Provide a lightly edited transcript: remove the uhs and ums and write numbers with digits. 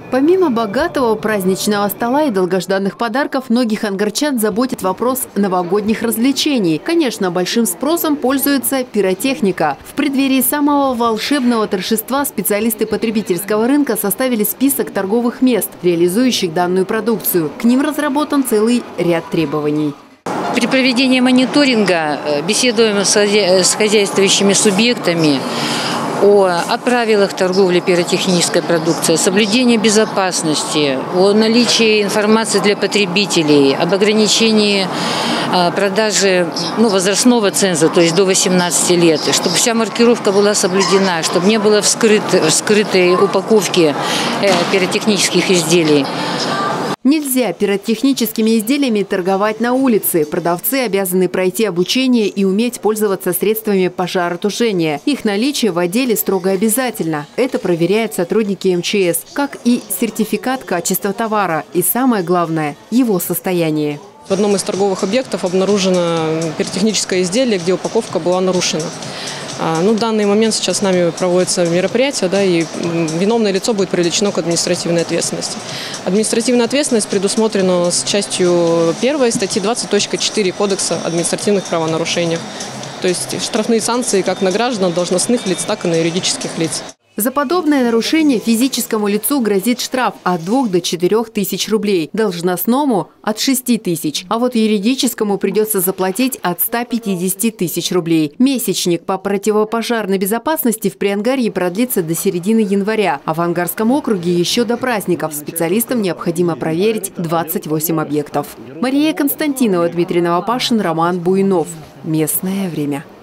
Помимо богатого праздничного стола и долгожданных подарков, многих ангарчан заботит вопрос новогодних развлечений. Конечно, большим спросом пользуется пиротехника. В преддверии самого волшебного торжества специалисты потребительского рынка составили список торговых мест, реализующих данную продукцию. К ним разработан целый ряд требований. При проведении мониторинга беседуем с хозяйствующими субъектами о правилах торговли пиротехнической продукцией, соблюдении безопасности, о наличии информации для потребителей, об ограничении продажи возрастного ценза, то есть до 18 лет, чтобы вся маркировка была соблюдена, чтобы не было вскрытой упаковки пиротехнических изделий. Нельзя пиротехническими изделиями торговать на улице. Продавцы обязаны пройти обучение и уметь пользоваться средствами пожаротушения. Их наличие в отделе строго обязательно. Это проверяют сотрудники МЧС, как и сертификат качества товара. И самое главное – его состояние. В одном из торговых объектов обнаружено пиротехническое изделие, где упаковка была нарушена. В данный момент сейчас с нами проводится мероприятие, и виновное лицо будет привлечено к административной ответственности. Административная ответственность предусмотрена с частью 1 статьи 20.4 Кодекса административных правонарушений. То есть штрафные санкции как на граждан, должностных лиц, так и на юридических лиц. За подобное нарушение физическому лицу грозит штраф от 2 до 4 тысяч рублей, должностному – от 6 тысяч, а вот юридическому придется заплатить от 150 тысяч рублей. Месячник по противопожарной безопасности в Приангарье продлится до середины января, а в Ангарском округе еще до праздников. Специалистам необходимо проверить 28 объектов. Мария Константинова, Дмитрий Новопашин, Роман Буйнов. Местное время.